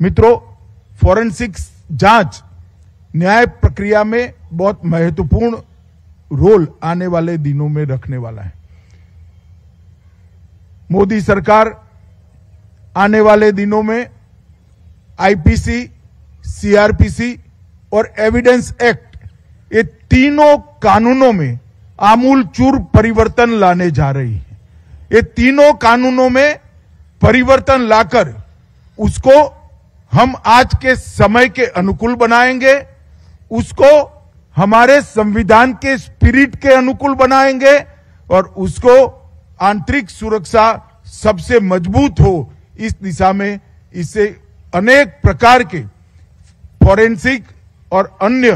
मित्रों, फॉरेंसिक जांच न्याय प्रक्रिया में बहुत महत्वपूर्ण रोल आने वाले दिनों में रखने वाला है। मोदी सरकार आने वाले दिनों में आईपीसी, सीआरपीसी और एविडेंस एक्ट, ये तीनों कानूनों में आमूलचूर परिवर्तन लाने जा रही है। ये तीनों कानूनों में परिवर्तन लाकर उसको हम आज के समय के अनुकूल बनाएंगे, उसको हमारे संविधान के स्पिरिट के अनुकूल बनाएंगे और उसको आंतरिक सुरक्षा सबसे मजबूत हो, इस दिशा में इससे अनेक प्रकार के फॉरेंसिक और अन्य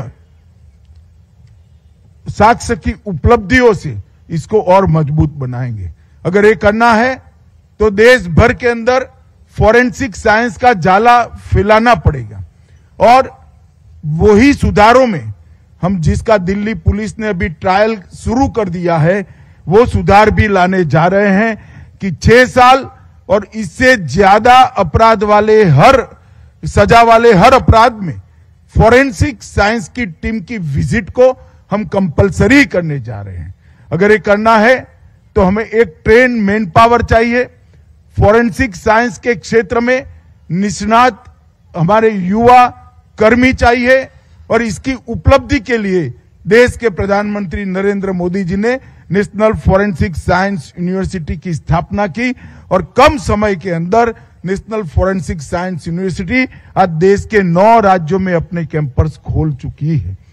साक्ष्य की उपलब्धियों से इसको और मजबूत बनाएंगे। अगर ये करना है तो देश भर के अंदर फॉरेंसिक साइंस का जाला फैलाना पड़ेगा और वही सुधारों में हम जिसका दिल्ली पुलिस ने अभी ट्रायल शुरू कर दिया है, वो सुधार भी लाने जा रहे हैं कि 6 साल और इससे ज्यादा अपराध वाले सजा वाले हर अपराध में फॉरेंसिक साइंस की टीम की विजिट को हम कंपलसरी करने जा रहे हैं। अगर ये करना है तो हमें एक ट्रेन मैन पावर चाहिए। फॉरेंसिक साइंस के क्षेत्र में निष्णात हमारे युवा कर्मी चाहिए और इसकी उपलब्धि के लिए देश के प्रधानमंत्री नरेंद्र मोदी जी ने नेशनल फॉरेंसिक साइंस यूनिवर्सिटी की स्थापना की और कम समय के अंदर नेशनल फॉरेंसिक साइंस यूनिवर्सिटी आज देश के 9 राज्यों में अपने कैंपस खोल चुकी है।